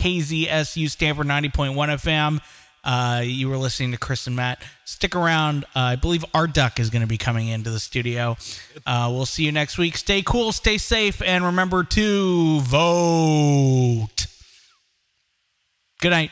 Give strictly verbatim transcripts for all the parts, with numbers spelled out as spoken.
K Z S U Stanford ninety point one F M. Uh, you were listening to Chris and Matt. Stick around. Uh, I believe our duck is going to be coming into the studio. Uh, we'll see you next week. Stay cool, stay safe, and remember to vote. Good night.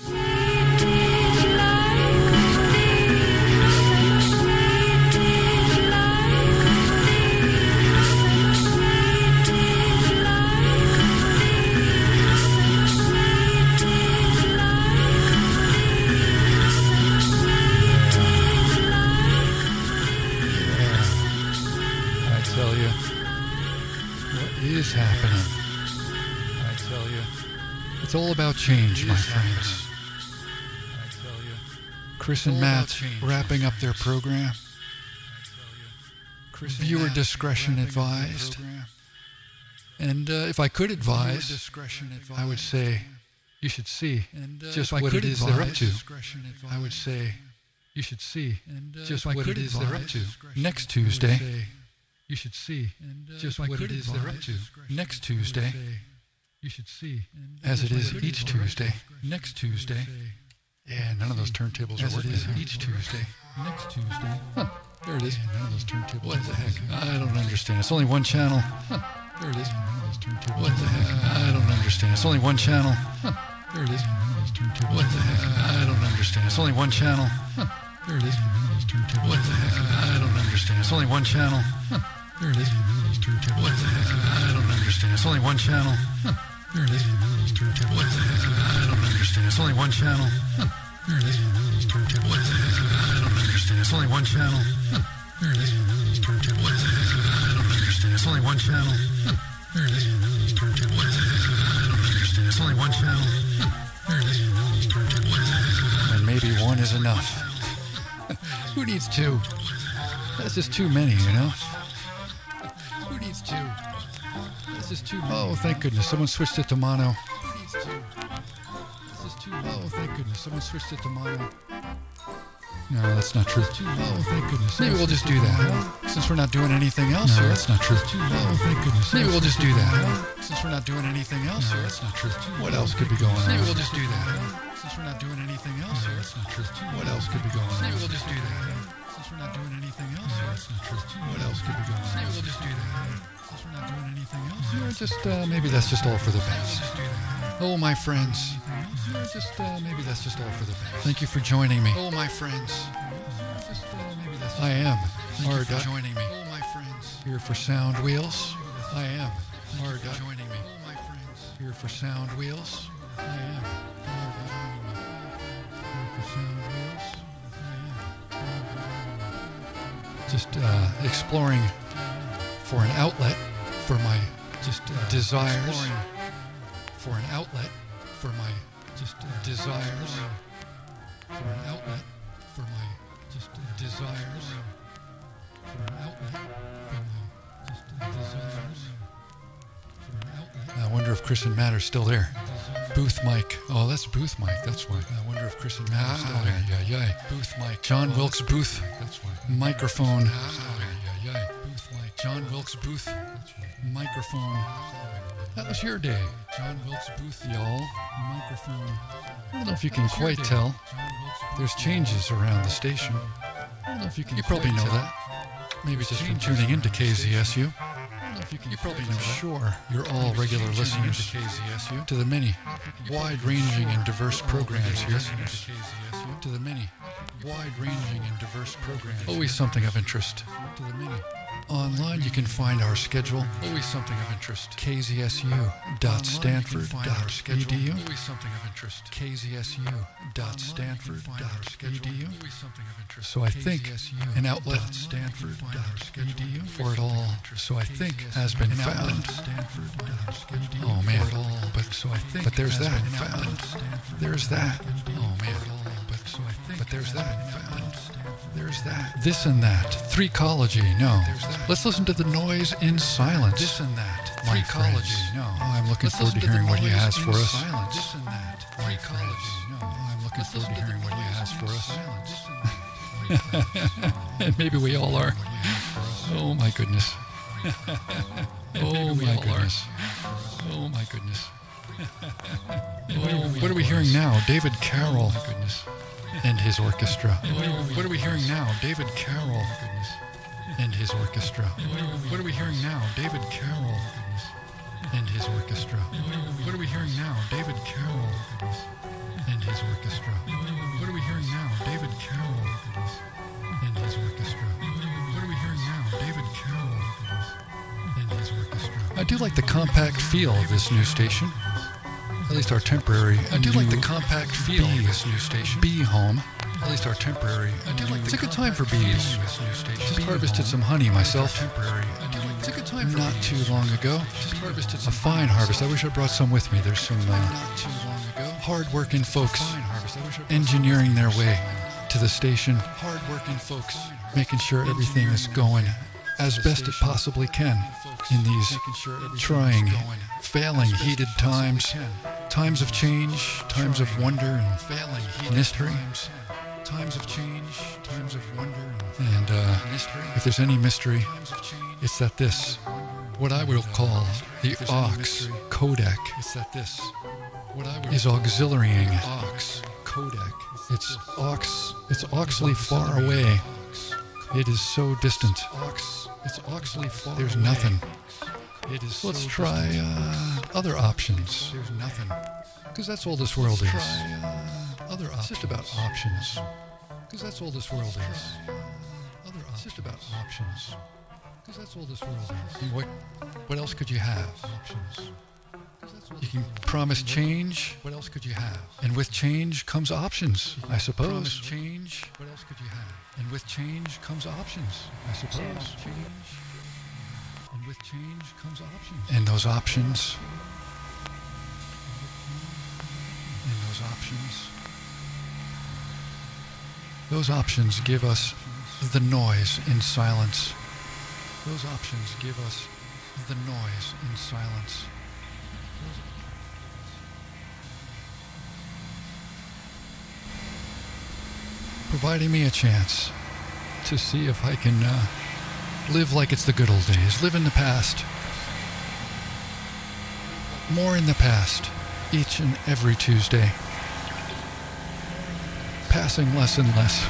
Is happening. I tell you, it's all about change, my friends. I tell you, Chris and Matt wrapping up their program. Viewer discretion advised. And uh, if I could advise, I would say you should see just what it is they're up to. I would say you should see just what it is they're up to next Tuesday. You should see just what it is they're up to next Tuesday. You should see as it is each Tuesday. Next Tuesday. Yeah, none of those turntables are working. As it is each Tuesday. Next Tuesday. Huh, there it is. None of those turntables. What the heck? I don't understand. It's only one channel. Huh, there it is. None of those turntables. What the heck? I don't understand. It's only one channel. Huh, there it is. None of those turntables. What the heck? I don't understand. It's only one channel. Huh, there it is. None of those turntables. What the heck? I don't understand. It's only one channel. Huh. There it is. What the heck? I don't understand. It's only one channel. Huh. There it is. What the heck? I don't understand. It's only one channel. Huh. There it is. What the heck? I don't understand. It's only one channel. Huh. There it is. What the heck? I don't understand. It's only one channel. Huh. There it is. What the heck? I don't understand. It's only one channel. Huh. There it is. What the heck? And maybe one is enough. Who needs two? That's just too many, you know? Who needs two? That's just too many. Oh, thank goodness. Someone switched it to mono. Who needs two? That's just too many. Oh, thank goodness. Someone switched it to mono. No, that's not true. Oh, thank goodness. Maybe we'll just do that, huh? Since we're not doing anything else no, here. That's not true. Oh, thank goodness. Maybe we'll just do that, huh? Since we're not doing anything else no, here. That's not true. What else could be going on? Maybe we'll just do that, huh? Since we're not doing anything else here. That's not true. What else could be going on? Maybe we'll just do that, huh? Since we're not doing anything else here. That's not true. What else could be going on? Maybe we'll just do that, huh? Since we're not doing anything else here. Yeah, just, uh, maybe that's just all for the best. Oh, my friends. Yeah, just, uh, maybe that's just all for the best. Thank you for joining me. Oh, my friends. Just, uh, maybe that's just I am. Thank you for joining me. Oh, my friends. Here for Sound Wheels. I am. Thank you for joining me. Oh, my friends. Here for Sound Wheels. I am. Here for Sound Wheels. I am. Just uh, exploring for an outlet for my just uh, desires. Exploring for an outlet for my just uh, desires. For an outlet for my just uh, desires. For an outlet for my just uh, desires. For an outlet. I wonder if Chris and Matt are still there. Booth mic. Oh, that's booth mic. That's why. I wonder if Chris and Matt ah, are still there. Yeah, yeah. Booth mic. John oh, Wilkes Booth. That's why. Microphone. Ah, yeah, yeah. Booth mic. John Wilkes Booth. That's right. Microphone. That was your day. John Wilkes Booth, y'all. Microphone. I don't know if you can quite tell. There's changes around the station. I don't know if you can. You probably know that. Maybe just from tuning into K Z S U. You, can you probably know that. Sure, you're all regular listeners to K Z S U, to the many wide-ranging and diverse programs here. To the many wide-ranging and diverse programs. Always something of interest. To the many. Online, you can find our schedule. Always something of interest. K Z S U dot stanford dot e d u. Always something of interest. K Z S U dot stanford dot e d u. Always something of interest. So I think an outlet Stanford dot e d u for it all. So I think has been found. Oh man, but so I think. But there's that found. There's that. Oh man, but so I think. But there's that found. There's that. This and that. Threcology. No. Let's listen to the noise in silence. This and that. Threcology. No. Oh, I'm looking forward to hearing what he has for us. Silence. This and that. Threcology. No. Oh, I'm looking forward to hearing what he has for us. And maybe we all are. Oh my goodness. Oh my goodness. Oh my goodness. What are we hearing now? David Carroll. Oh, goodness. And his orchestra. What are we hearing now? David Carroll. Oh, goodness. And his orchestra. What are we hearing now? David Carroll. Oh, goodness. And his orchestra. What are we hearing now? David Carroll. Oh, goodness. And his orchestra. What are we hearing now? David Carroll. Oh, goodness. And his orchestra. What are we hearing now? David Carroll. Oh, goodness. And his orchestra. I do like the compact feel of this new station. At least our temporary. I do like the compact feel of this new station. Bee home. At least our temporary. I do like. It's a good time for bees. Just harvested some honey myself. Temporary. It's a good time for not too long ago. Just harvested a fine harvest. I wish I brought some with me. There's some uh, not too long ago. Hard-working folks engineering their way to the station. Hard-working folks making sure everything is going as best it possibly can in these trying, failing, heated times, times of change, times of wonder and failing, mystery, times of change, times of wonder and uh, if there's any mystery, it's that this, what I will call the aux codec, it's that this, what I is auxiliarying aux codec. It's aux, it's auxly far away. It is so distant. It's auxly far. There's nothing. It is. Let's so try uh, other options. There's nothing. Because that's all this world Let's is. Try, uh, other options. It's just about options. Because that's all this world is. Uh, other options. It's just about options. Because that's all this world is. And what? What else could you have? Options. You can promise change. What else could you have? And with change comes options, I suppose. Promise change. What else could you have? And with change comes options, I suppose. Change. And with change comes options. And those options. And those options. Those options give us the noise in silence. Those options give us the noise in silence. Providing me a chance to see if I can uh, live like it's the good old days, live in the past, more in the past, each and every Tuesday, passing less and less,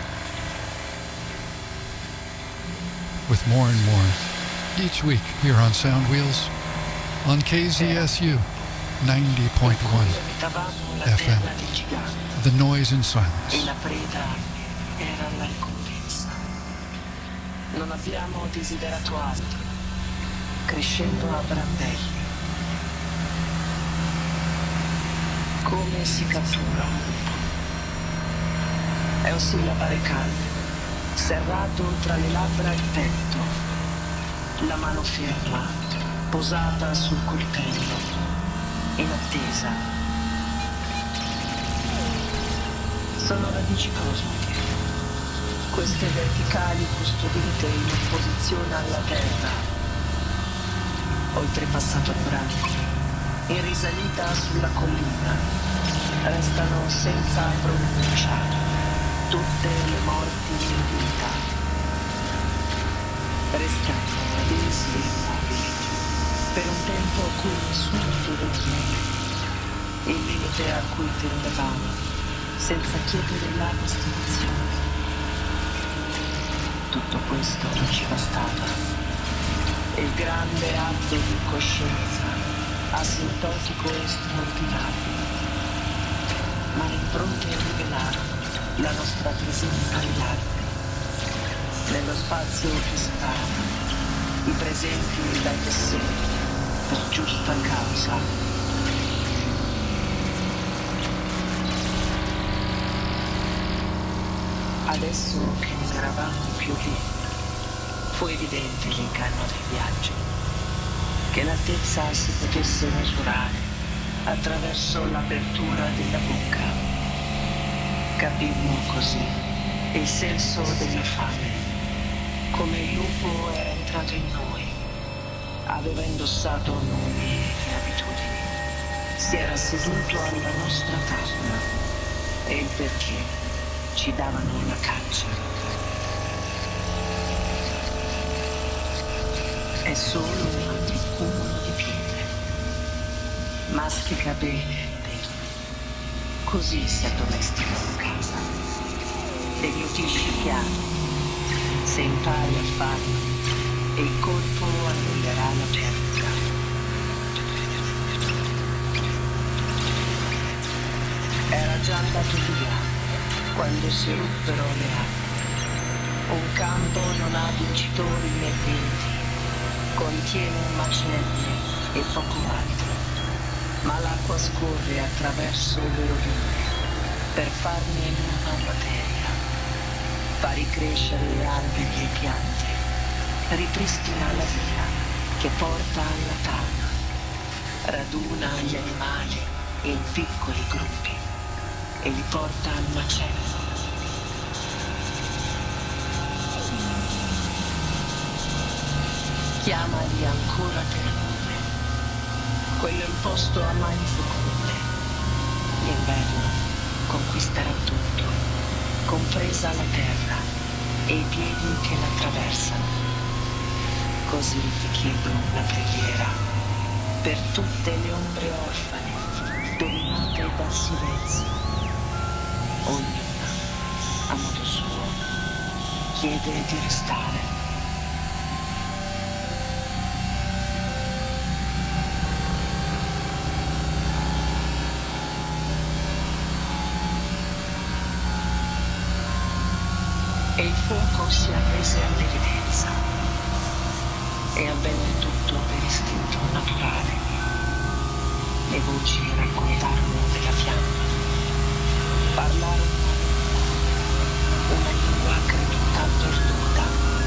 with more and more, each week here on Sound Wheels, on K Z S U ninety point one F M, the noise in silence. Era la ricompensa. Non abbiamo desiderato altro, crescendo a brandelli. Come si cattura un lupo? È un sillabare caldo, serrato tra le labbra e il petto, la mano ferma, posata sul coltello, in attesa. Sono radici cosmiche. Queste verticali custodite in opposizione alla terra, oltrepassato il branco, in risalita sulla collina, restano senza pronuncia tutte le morti in vita, restando adesi e immobili per un tempo a cui nessuno deve chiedere, il limite a cui tendevamo senza chiedere la destinazione. Tutto questo non ci bastava. Il grande atto di coscienza, asintotico e straordinario. Ma le impronte rivelarono la nostra presenza rilevante. Nello spazio che separa i presenti dai passati, per giusta causa. Adesso che non eravamo più lì, fu evidente l'inganno del viaggio, che l'altezza si potesse misurare attraverso l'apertura della bocca. Capimmo così il senso della fame, come il lupo era entrato in noi, aveva indossato nomi e abitudini, si era seduto alla nostra tavola e il perché ci davano la caccia. È solo un altro cumulo di pietre. Mastica bene, così si addomestica in casa. Deglutisci piano, se impari a farlo, e il colpo annullerà la perdita. Era già andato via quando si ruppero le acque. Un campo non ha vincitori né vinti, contiene un macello e poco altro. Ma l'acqua scorre attraverso le rovine per farne una materia. Fa ricrescere alberi e piante, ripristina la via che porta alla tana, raduna gli animali in piccoli gruppi e li porta al macello. Chiamali ancora per nome. Quello imposto a mani feconde. L'inverno conquisterà tutto, compresa la terra e i piedi che l'attraversano. Così ti chiedo una preghiera per tutte le ombre orfane, dominate dal silenzio. Ognuna, a modo suo, chiede di restare. E il fuoco si arrese all'evidenza e avvenne tutto per istinto naturale. Le voci raccontarono della fiamma, parlarono una lingua creduta perduta.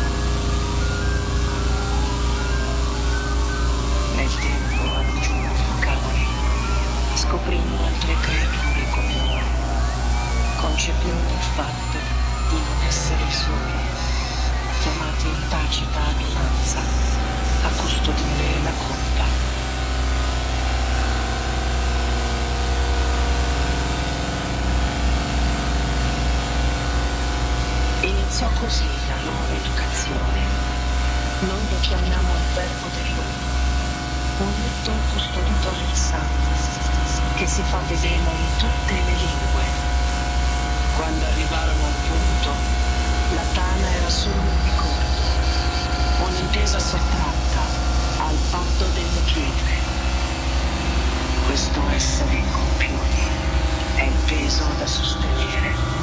Nel tempo aggiunto il calore, scoprimmo altre creature come noi, concepimmo il fatto di non essere soli, chiamati in tacita adunanza a custodire la colpa. Iniziò così la loro educazione. Noi lo chiamiamo il verbo dell'uomo, un letto custodito del sangue, che si fa vedere in tutte le lingue. Quando arrivarono al punto, la tana era solo un ricordo, un'intesa sottratta al patto delle pietre. Questo essere incompiuti è il peso da sostenere.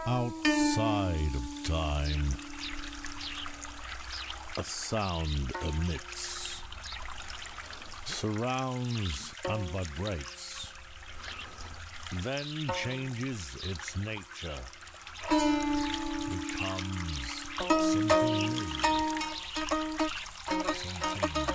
Outside of time, a sound emits, surrounds and vibrates, then changes its nature, becomes something new, something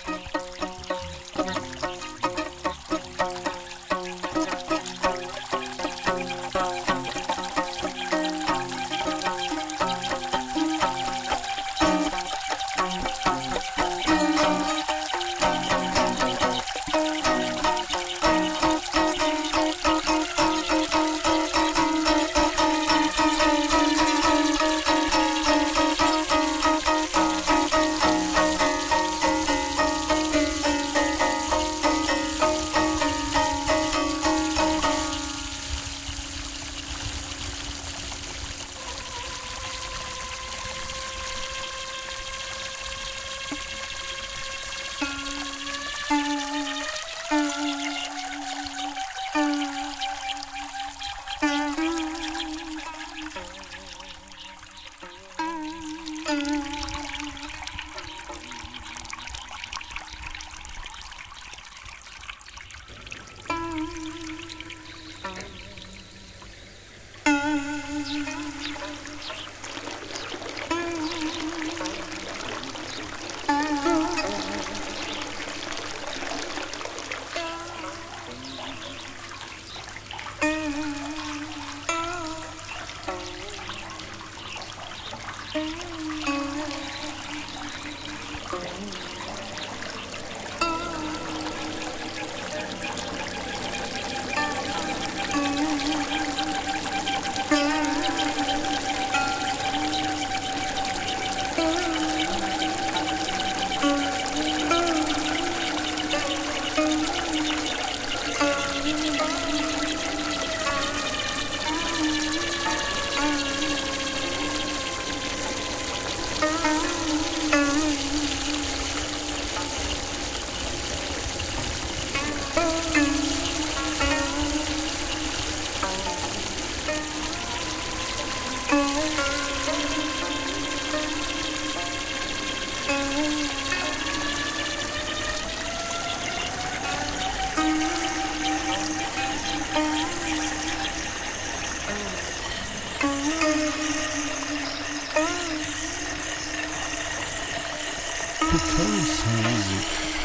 because music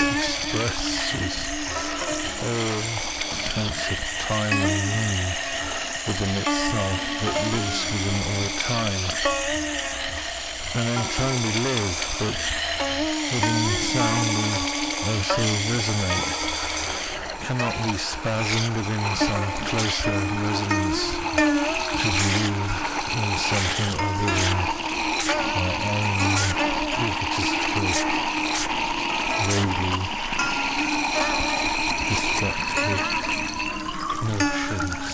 expresses a sense of time and meaning within itself that lives within all time. And then time we live, but within sound we also resonate. Cannot we spasm within some closer resonance to believe in something other than our own egotistical, vaguely destructive notions?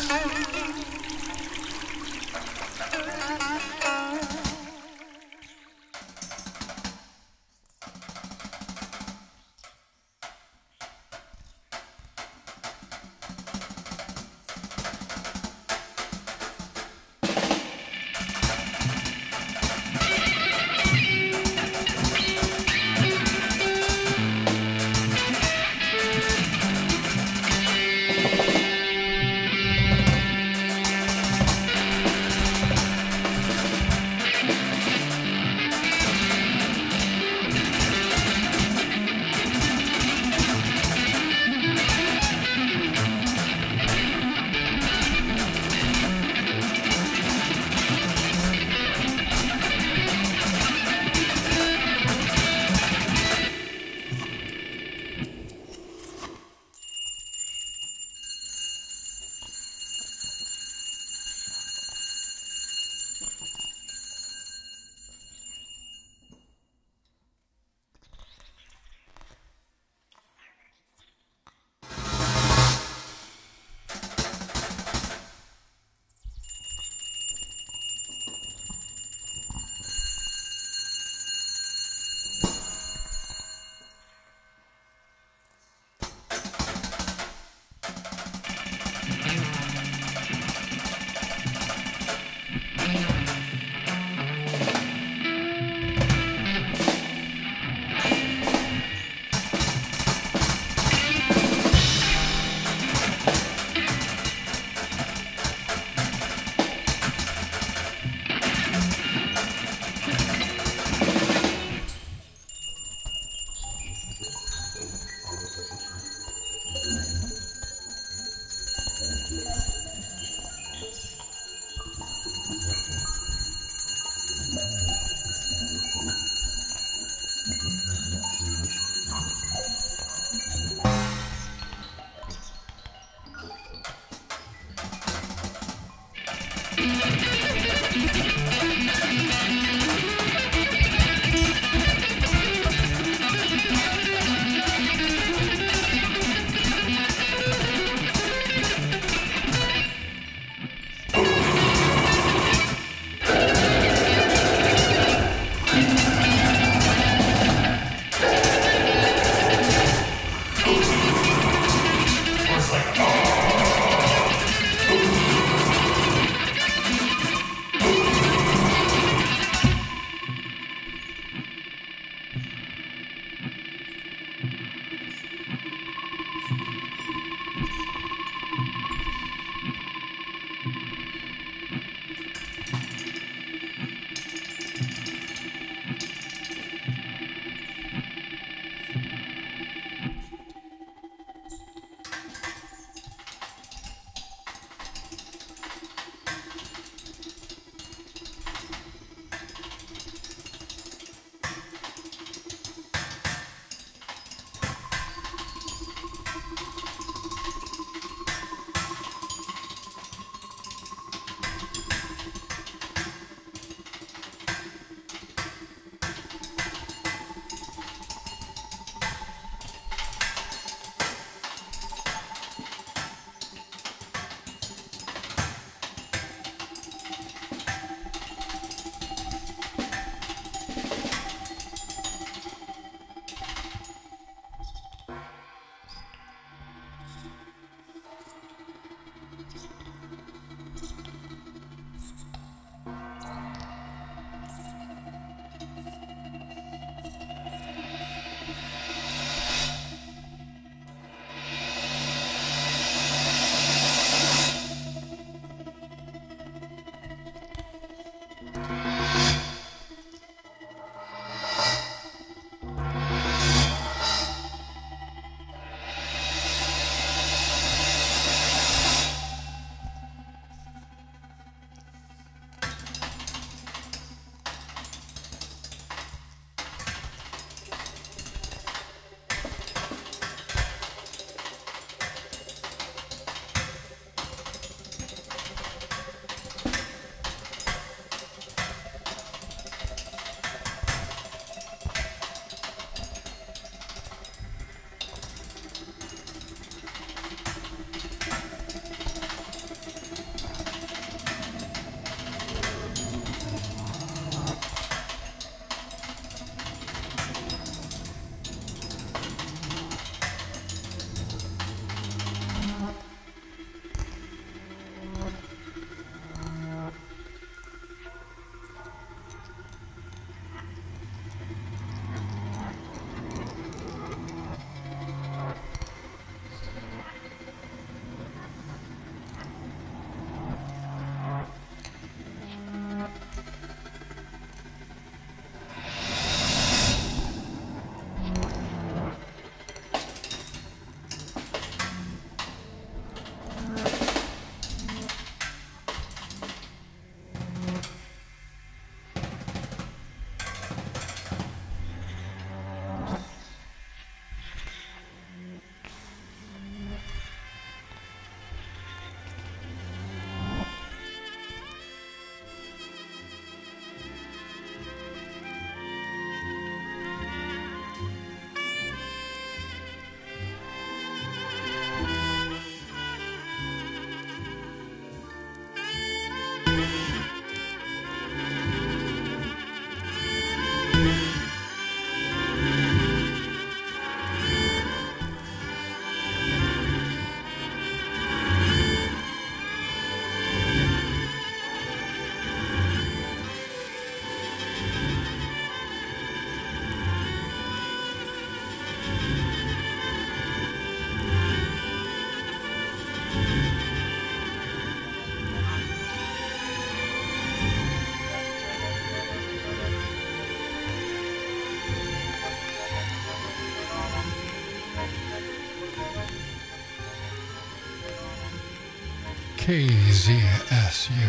K Z S U.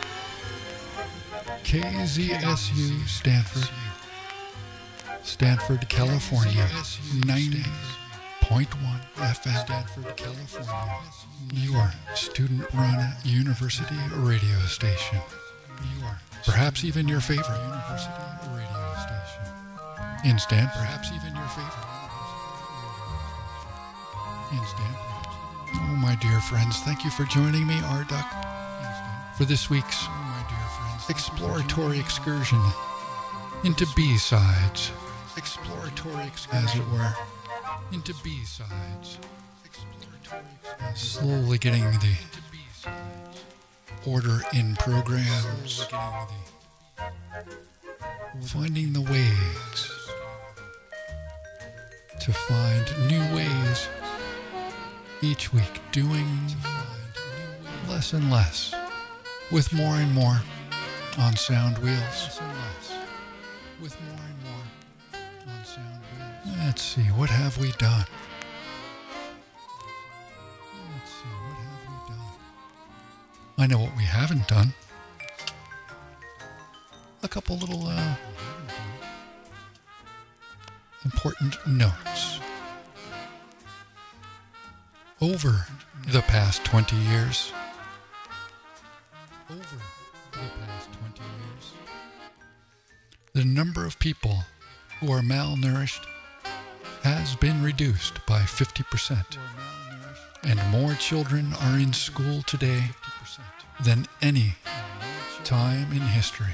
K Z S U Stanford. Stanford, California. ninety point one F M, Stanford, California. Your student-run university radio station. Your, perhaps even your favorite university radio station. In Stanford. Perhaps even your favorite. In Stanford. Oh, my dear friends, thank you for joining me, R Duck, for this week's exploratory excursion into B-sides. Exploratory excursion, as it were. Into B-sides. Slowly getting the order in programs. Finding the ways to find new ways each week. Doing less and less with more and more on sound wheels. With more and more on sound wheels. Let's see, what have we done? Let's see, what have we done? I know what we haven't done. A couple little uh, important notes. Over the past twenty years, over the past twenty years, the number of people who are malnourished has been reduced by fifty percent, and more children are in school today than any time in history.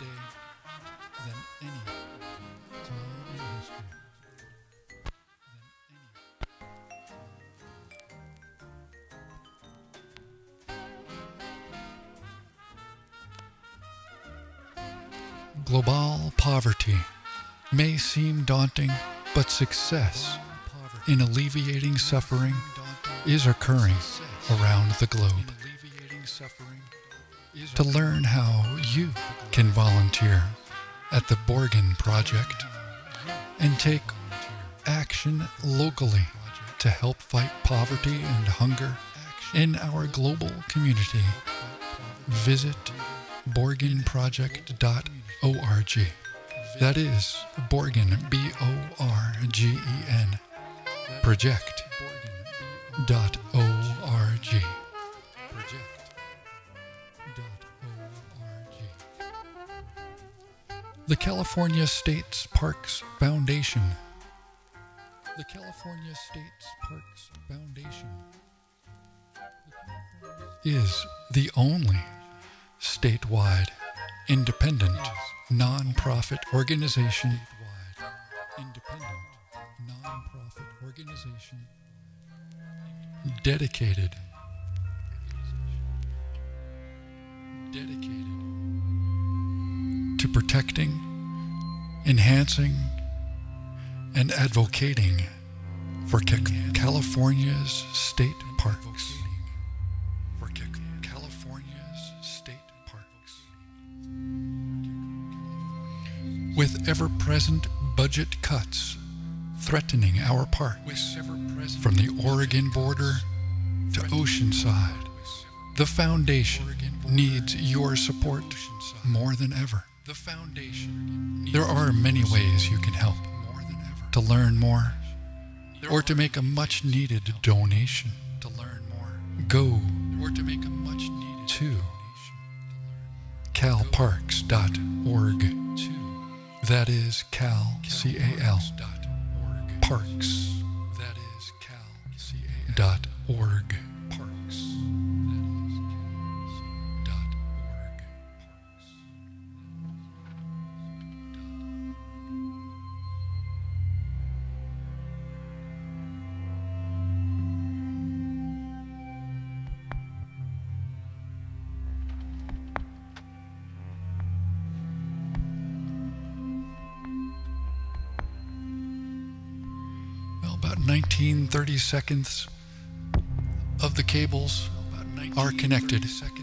Global poverty may seem daunting, but success in alleviating suffering is occurring around the globe. To learn how you can volunteer at the Borgen Project and take action locally to help fight poverty and hunger in our global community, visit borgen project dot org. That is Borgen, B O R G E N, project dot org. The California States Parks Foundation. The California States Parks Foundation is the only statewide independent non-profit organization independent non-profit organization dedicated dedicated to protecting, enhancing, and advocating for California's state parks. For California's state parks. With ever-present budget cuts threatening our parks, from the Oregon border to Oceanside, the Foundation needs your support more than ever. The Foundation. There are many ways you can help. To learn more, or to make a much-needed donation. To learn more, go or to make a much-needed to cal parks dot org. That is Cal, C A L, Parks, that is Cal, C A L, dot org. Parks, dot org. About nineteen thirty seconds of the cables are connected.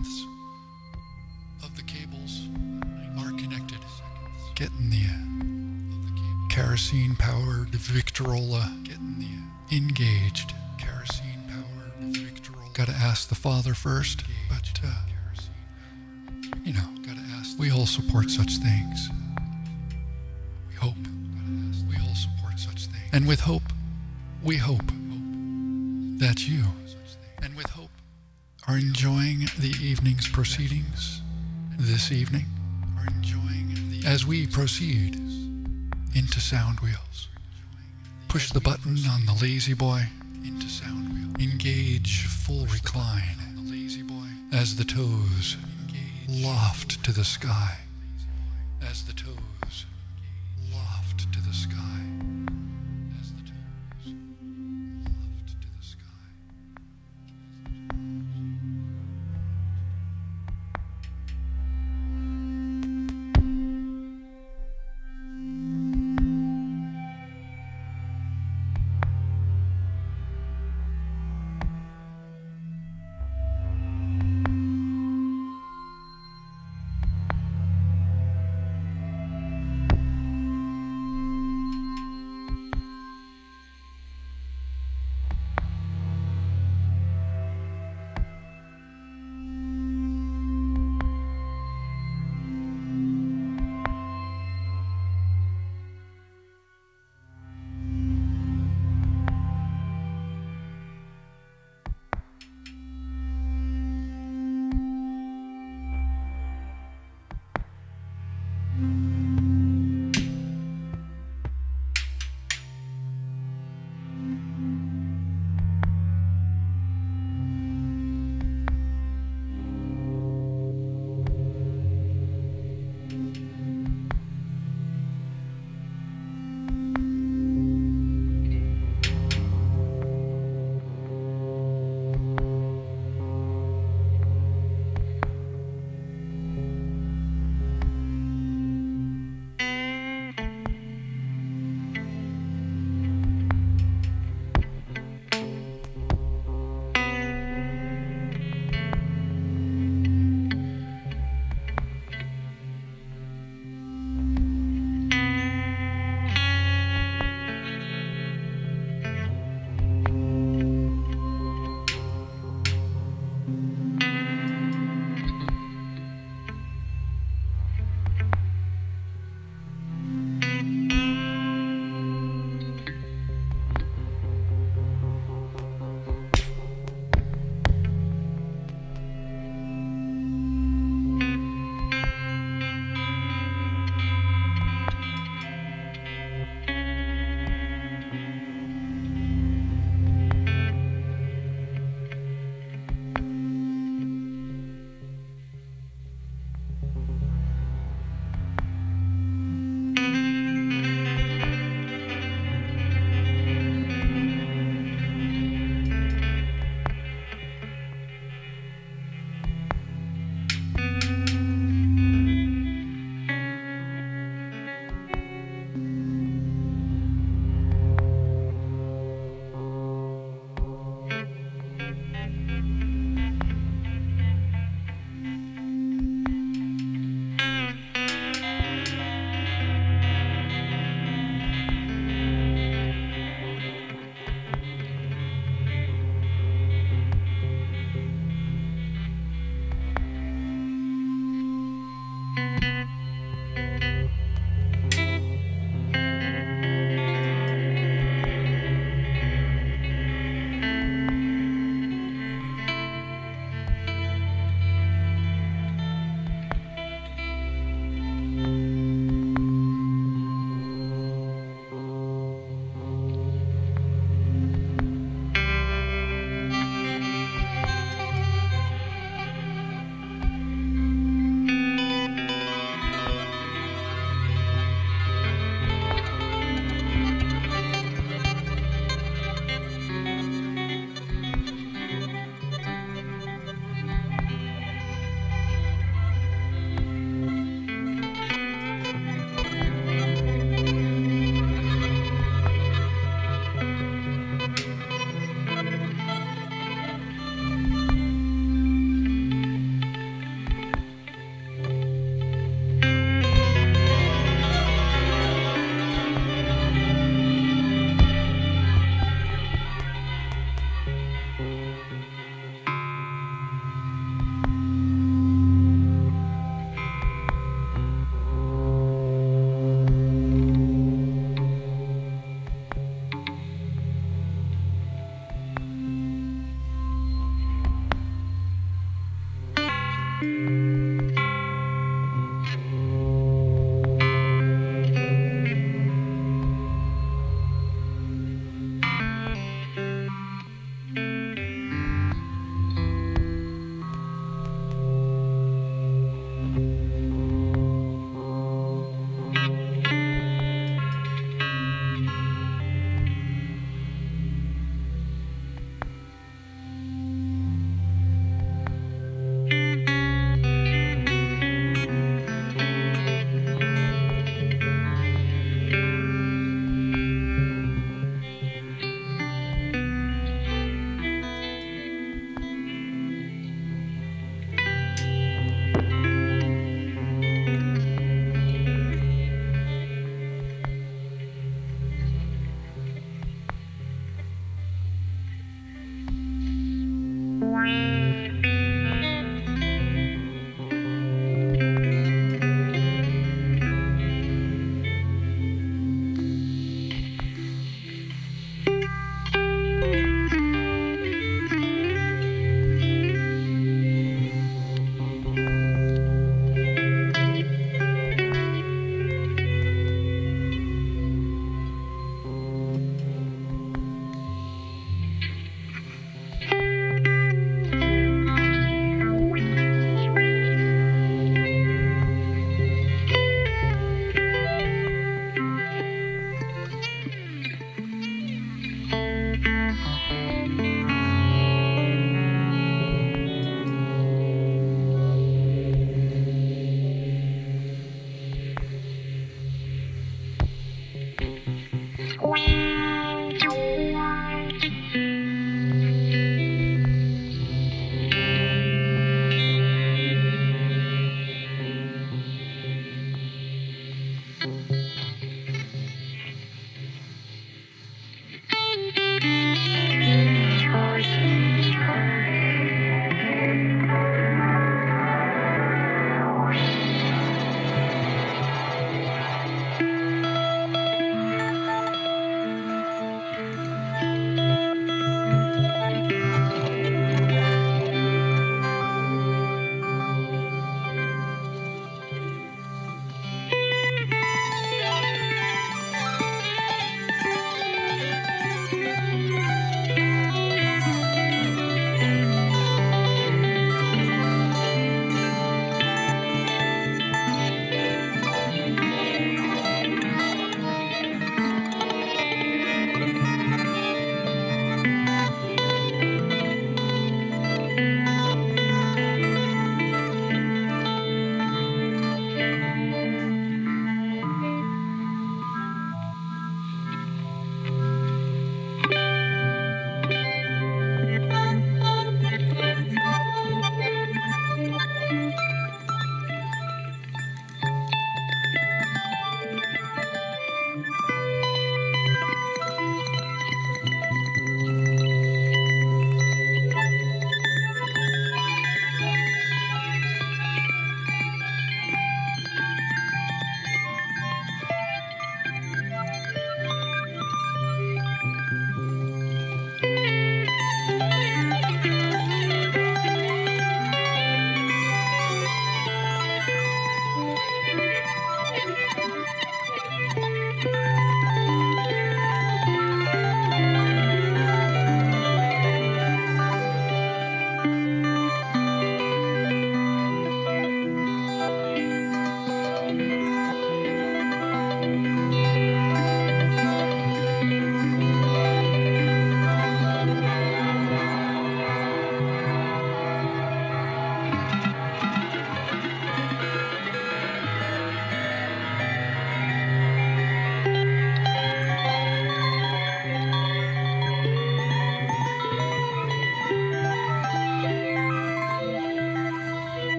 Of the cables are connected. Getting the kerosene-powered Victrola engaged. Kerosene-powered Victrola. Got to ask the Father first, but uh, you know, we all support such things. We hope. We all support such things. And with hope, We hope that you, and with hope, are enjoying the evening's proceedings this evening as we proceed into Sound Wheels. Push the button on the lazy boy. Engage full recline as the toes loft to the sky. As the toes loft to the sky. As the toes loft to the sky.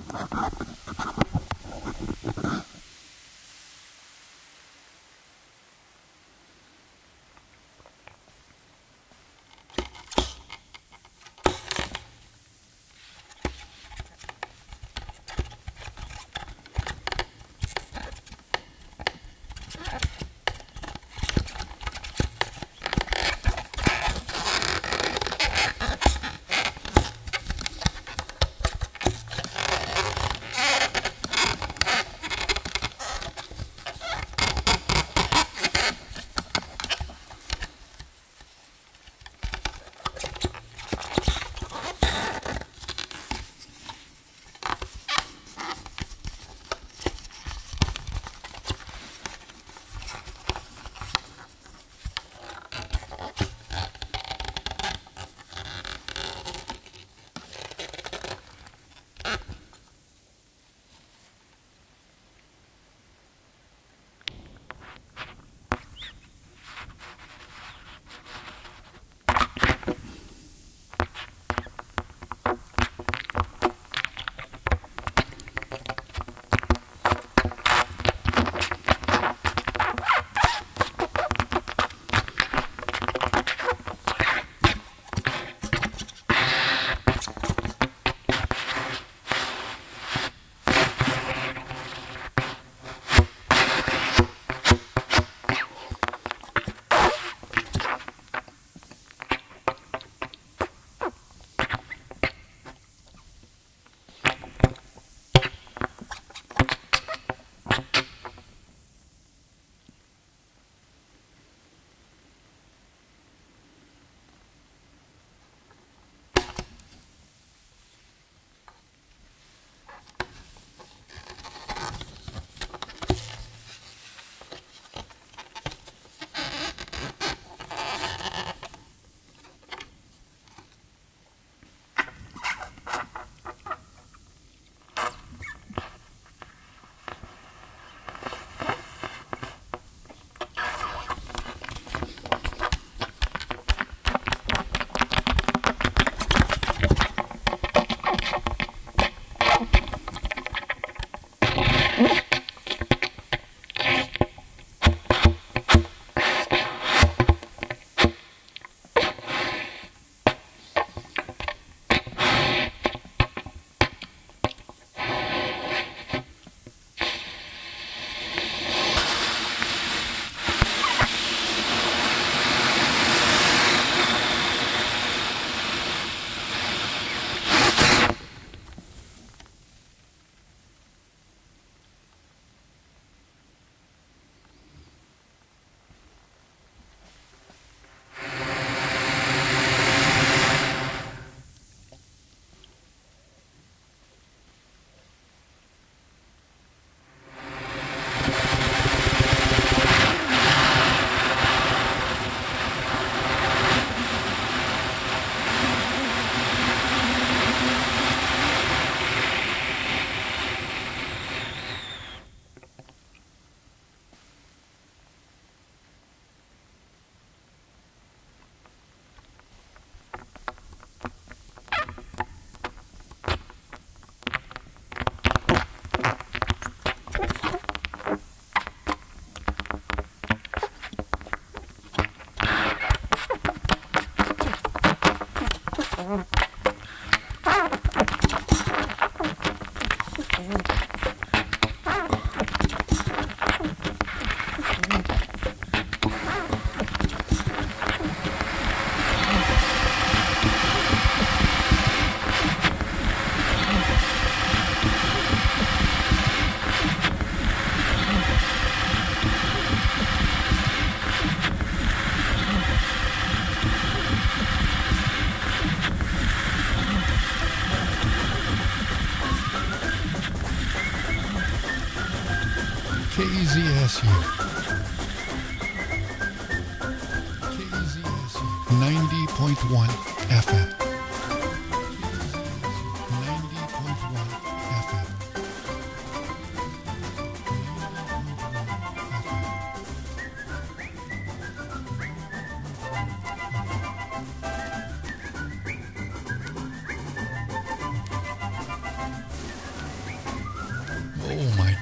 K Z S U. K Z S U ninety point one F M. ninety point one F M.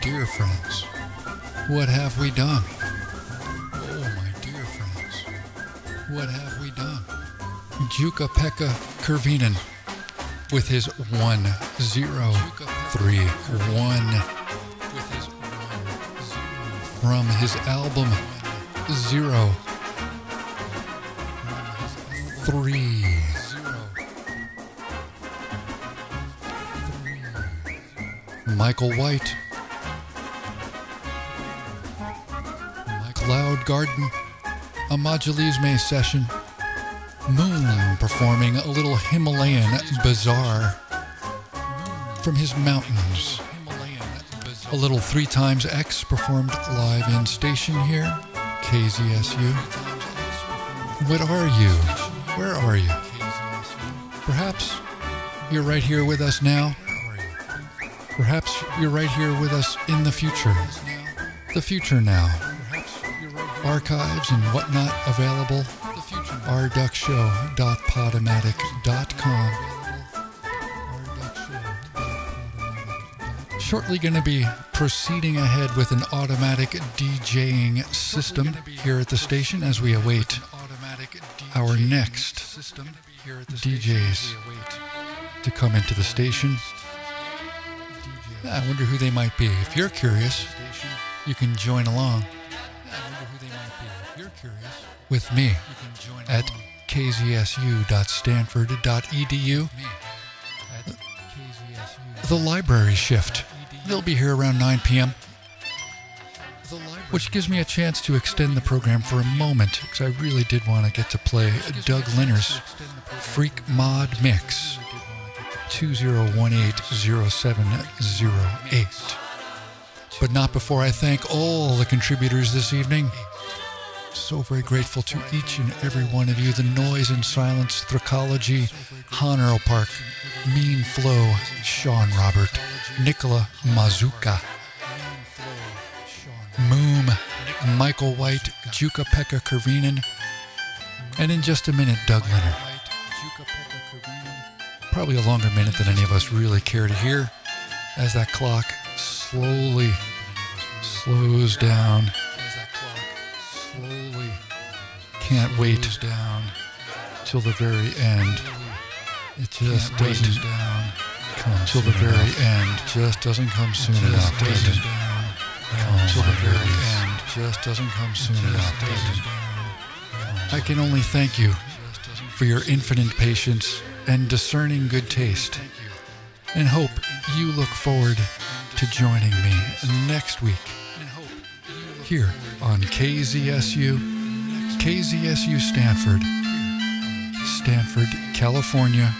dear friends, what have we done? Oh, my dear friends, what have we done? Jukka-Pekka Kervinen with his one zero three one from his album Zero Three. Michael White, Cloud Garden, a Modulisme session, mOOm performing a little Himalayan bazaar from his mountains. A little three times X performed live in station here, K Z S U. What are you? Where are you? Perhaps you're right here with us now. Perhaps you're right here with us in the future. The future now. Archives and whatnot available. our duck show dot podomatic dot com. Shortly going to be proceeding ahead with an automatic DJing system here at the station as we await our next D Js to come into the station. I wonder who they might be. If you're curious, you can join along with me at K Z S U dot stanford dot E D U. The library shift. They'll be here around nine p.m., which gives me a chance to extend the program for a moment, because I really did want to get to play Doug Lynner's Freak Mod Mix two zero one eight zero seven zero eight. But not before I thank all the contributors this evening. So very grateful to each and every one of you. The Noise and Silence, Tricology, Han-earl Park, Mean Flow, Shaun Robert, Nicola Mazzocca, mOOm, Michael White, Jukka-Pekka Kervinen, and in just a minute, Doug Lynner. Probably a longer minute than any of us really care to hear, as that clock slowly slows down. Slowly can't wait down till the very end. It just doesn't down come till the very end. Just doesn't come soon enough. Doesn't come till the very end. Just doesn't come soon enough. Doesn't. I can only thank you for your infinite patience and discerning good taste, and hope you look forward to joining me next week here on K Z S U, K Z S U Stanford, Stanford, California,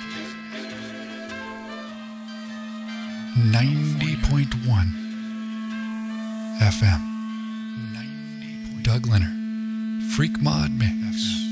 ninety point one F M. Doug Lynner, Freak Mod Mix.